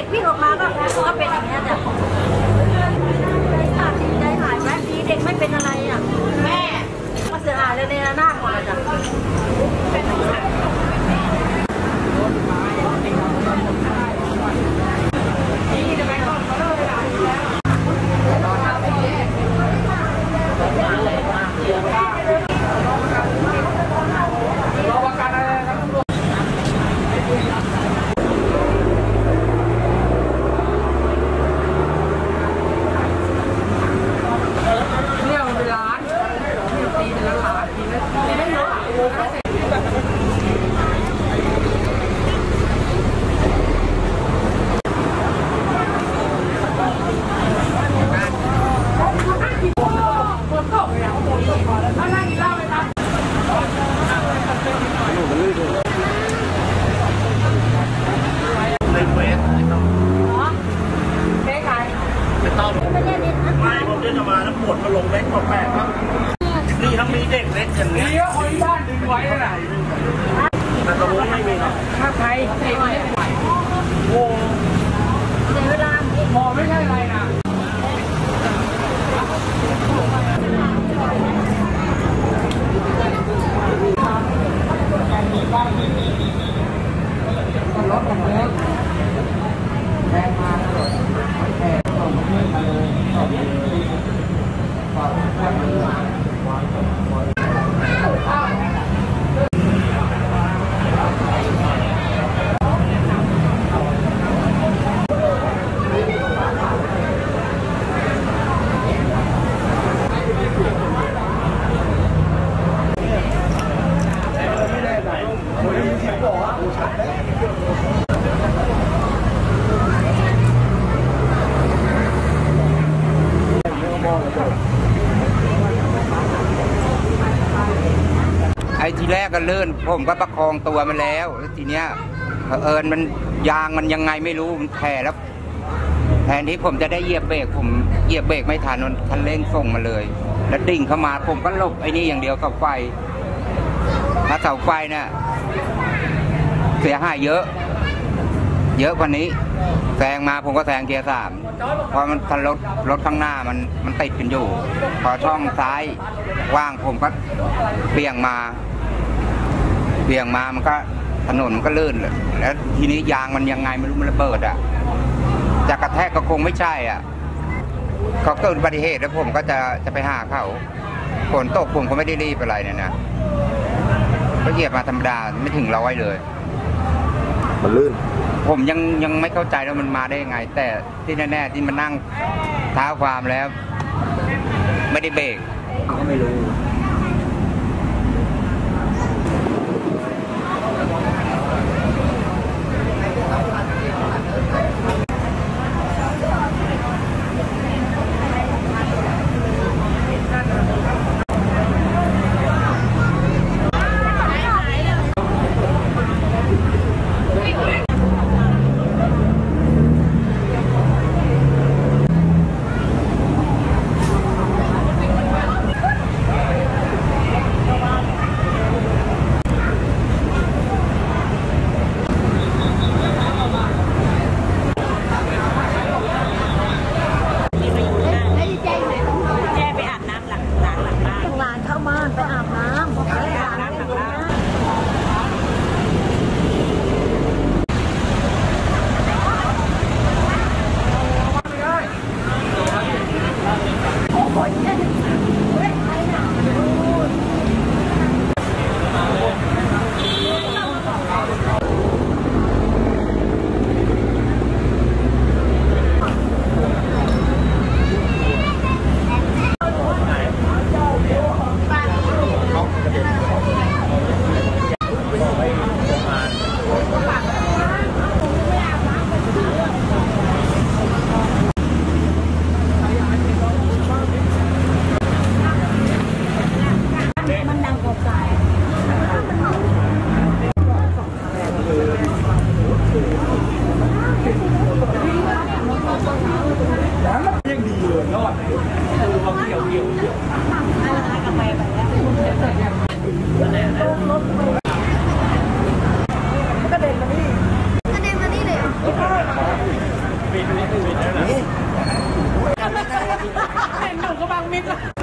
วิ่งออกมาก็เป็นอย่างนี้จ้ะใจขาดใจหายแวบนี้เด็กไม่เป็นอะไรอ่ะแม่มาเสียหายเลยในหน้าหมดเลยจ้ะลงเล็กกว่าแปดครับนี่ทั้งมีเด็กเล็กอย่างนี้นี่คนบ้านดึงไว้ไหนแต่ตรงนี้ไม่มีหรอกถ้าใครโอ้เสียเวลาพอไม่ใช่อะไรนะรถของเล็กแรงมาแรงส่งขึ้นมาเลยไอ้ทีแรกก็ลื่นผมก็ประคองตัวมันแล้วทีเนี้ยมันยางมันยังไงไม่รู้มันแผ่แล้วแทนที่ผมจะได้เหยียบเบรกผมเหยียบเบรกไม่ทันคันเร่งส่งมาเลยแล้วดิ่งเข้ามาผมก็หลบไอ้นี่อย่างเดียวกับไฟถ้าเสาไฟเนี่ยเสียหายเยอะกว่านี้แซงมาผมก็แซงเกียร์ 3เพราะมันรถข้างหน้ามันติดกันอยู่พอช่องซ้ายว่างผมก็เบี่ยงมามันก็ถนนมันก็ลื่นแล้วทีนี้ยางมันยังไงไม่รู้มันระเบิดอ่ะจะกระแทกก็คงไม่ใช่อ่ะเขาเกิดอุบัติเหตุแล้วผมก็จะไปหาเขาฝนตกผมก็ไม่ได้รีบอะไรเนี่ยนะก็เหยียบมาธรรมดาไม่ถึง100เลยมันลื่นผมยังไม่เข้าใจว่ามันมาได้ยังไงแต่ที่แน่ๆที่มันนั่งเท้าความแล้วไม่ได้เบรกก็ไม่รู้บังมิดละ